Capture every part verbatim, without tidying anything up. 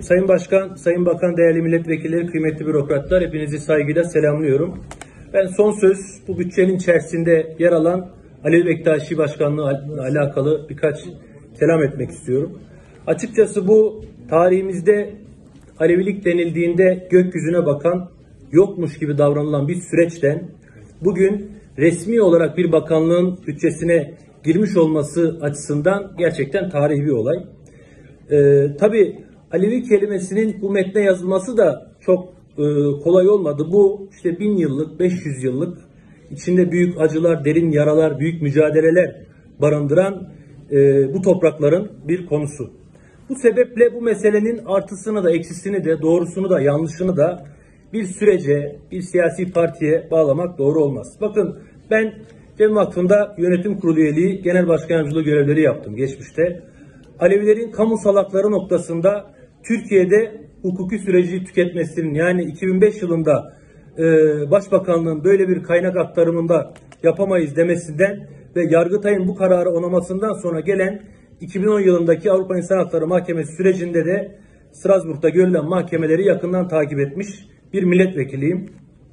Sayın Başkan, Sayın Bakan, değerli milletvekilleri, kıymetli bürokratlar, hepinizi saygıyla selamlıyorum. Ben son söz bu bütçenin içerisinde yer alan Alevi Bektaşi Başkanlığı ile alakalı birkaç kelam etmek istiyorum. Açıkçası bu tarihimizde Alevilik denildiğinde gökyüzüne bakan, yokmuş gibi davranılan bir süreçten bugün resmi olarak bir bakanlığın bütçesine girmiş olması açısından gerçekten tarihi bir olay. Ee, tabii Alevi kelimesinin bu metne yazılması da çok e, kolay olmadı. Bu işte bin yıllık, beş yüz yıllık, içinde büyük acılar, derin yaralar, büyük mücadeleler barındıran e, bu toprakların bir konusu. Bu sebeple bu meselenin artısını da, eksisini de, doğrusunu da, yanlışını da bir sürece, bir siyasi partiye bağlamak doğru olmaz. Bakın, ben Cem Vakfı'nda yönetim kurulu üyeliği, genel başkan yardımcılığı görevleri yaptım geçmişte. Alevilerin kamu salakları noktasında Türkiye'de hukuki süreci tüketmesinin, yani iki bin beş yılında e, Başbakanlığın böyle bir kaynak aktarımında yapamayız demesinden ve Yargıtay'ın bu kararı onamasından sonra gelen iki bin on yılındaki Avrupa İnsan Hakları Mahkemesi sürecinde de Strasbourg'da görülen mahkemeleri yakından takip etmiş bir milletvekiliyim.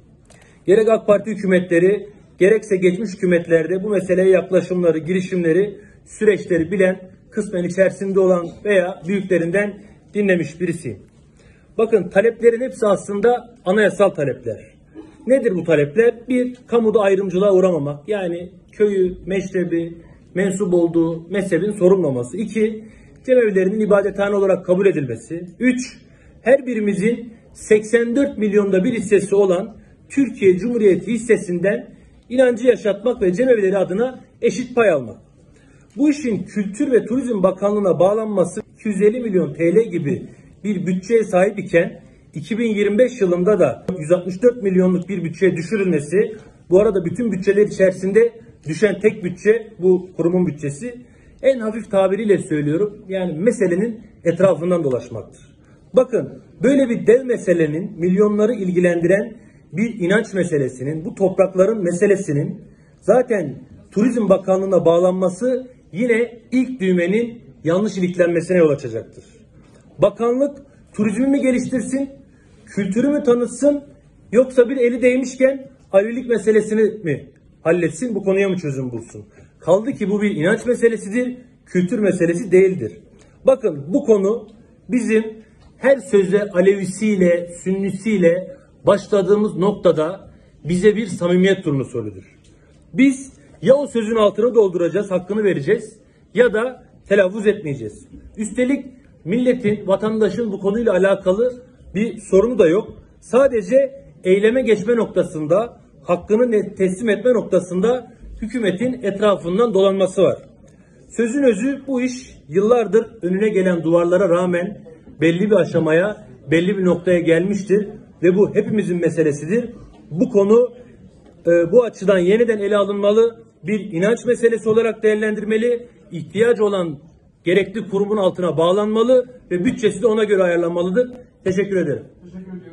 Gerek AK Parti hükümetleri, gerekse geçmiş hükümetlerde bu meseleye yaklaşımları, girişimleri, süreçleri bilen, kısmen içerisinde olan veya büyüklerinden dinlemiş birisiyim. Bakın, taleplerin hepsi aslında anayasal talepler. Nedir bu talepler? Bir, kamuda ayrımcılığa uğramamak. Yani köyü, meşrebi, mensup olduğu mezhebin sorulmaması. İki, cemevlerinin ibadethane olarak kabul edilmesi. Üç, her birimizin seksen dört milyonda bir hissesi olan Türkiye Cumhuriyeti hissesinden inancı yaşatmak ve cemevleri adına eşit pay almak. Bu işin Kültür ve Turizm Bakanlığı'na bağlanması iki yüz elli milyon T L gibi bir bütçeye sahip iken iki bin yirmi beş yılında da yüz altmış dört milyonluk bir bütçeye düşürülmesi, bu arada bütün bütçeler içerisinde düşen tek bütçe bu kurumun bütçesi, en hafif tabiriyle söylüyorum, yani meselenin etrafından dolaşmaktır. Bakın, böyle bir dev meselenin, milyonları ilgilendiren bir inanç meselesinin, bu toprakların meselesinin zaten Turizm Bakanlığı'na bağlanması yine ilk düğmenin yanlış iliklenmesine yol açacaktır. Bakanlık turizmi mi geliştirsin, kültürü mü tanıtsın, yoksa bir eli değmişken Alevilik meselesini mi halletsin, bu konuya mı çözüm bulsun? Kaldı ki bu bir inanç meselesidir, kültür meselesi değildir. Bakın, bu konu bizim her sözde Alevisiyle, Sünnisiyle başladığımız noktada bize bir samimiyet turnusoludur. Biz ya o sözün altını dolduracağız, hakkını vereceğiz, ya da telaffuz etmeyeceğiz. Üstelik milletin, vatandaşın bu konuyla alakalı bir sorunu da yok. Sadece eyleme geçme noktasında, hakkını teslim etme noktasında hükümetin etrafından dolanması var. Sözün özü, bu iş yıllardır önüne gelen duvarlara rağmen belli bir aşamaya, belli bir noktaya gelmiştir ve bu hepimizin meselesidir. Bu konu e, bu açıdan yeniden ele alınmalı, bir inanç meselesi olarak değerlendirmeli, ihtiyacı olan gerekli kurumun altına bağlanmalı ve bütçesi de ona göre ayarlanmalıdır. Teşekkür ederim. Teşekkür ediyorum.